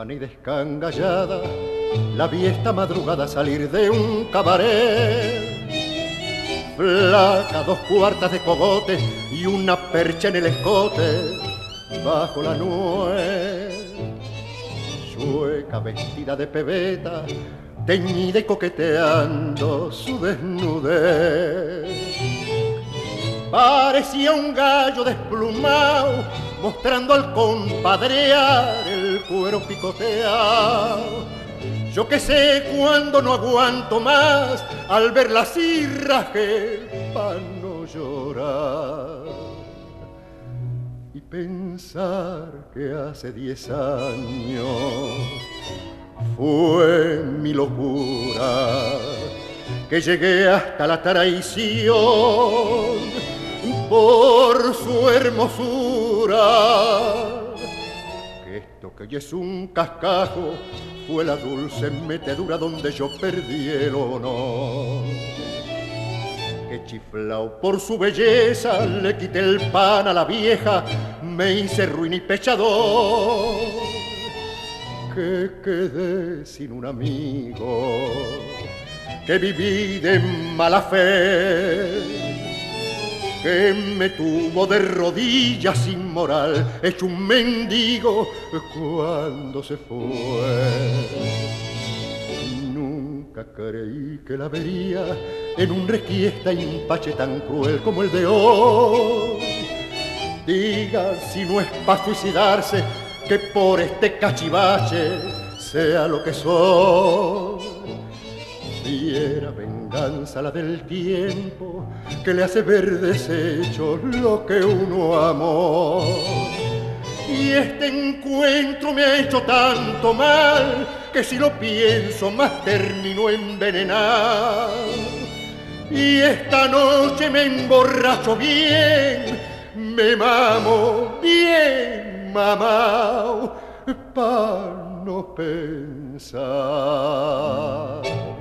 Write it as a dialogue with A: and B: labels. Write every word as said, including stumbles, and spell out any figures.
A: huérfana y descangallada, la vi esta madrugada salir de un cabaret. Flaca, dos cuartas de cogote y una percha en el escote, bajo la nuez. Sueca, vestida de pebeta, teñida y coqueteando su desnudez. Parecía un gallo desplumado, mostrando al compadrear el cuero picoteado. Yo que sé cuando no aguanto más al ver las irrajes pa' no llorar. Y pensar que hace diez años fue mi locura, que llegué hasta la traición por su hermosura. Que esto que hoy es un cascajo fue la dulce metedura donde yo perdí el honor. Que chiflao por su belleza le quité el pan a la vieja, me hice ruin y pechador. Que quedé sin un amigo, que viví de mala fe, que me tuvo de rodillas sin moral, hecho un mendigo cuando se fue. Nunca creí que la vería en un requiesta impache tan cruel como el de hoy. Diga si no es para suicidarse, que por este cachivache sea lo que soy. Fiera venganza la del tiempo, que le hace ver deshecho lo que uno amó. Y este encuentro me ha hecho tanto mal, que si lo pienso más termino envenenado. Y esta noche me emborracho bien, me mamo bien mamao, pa' no pensar.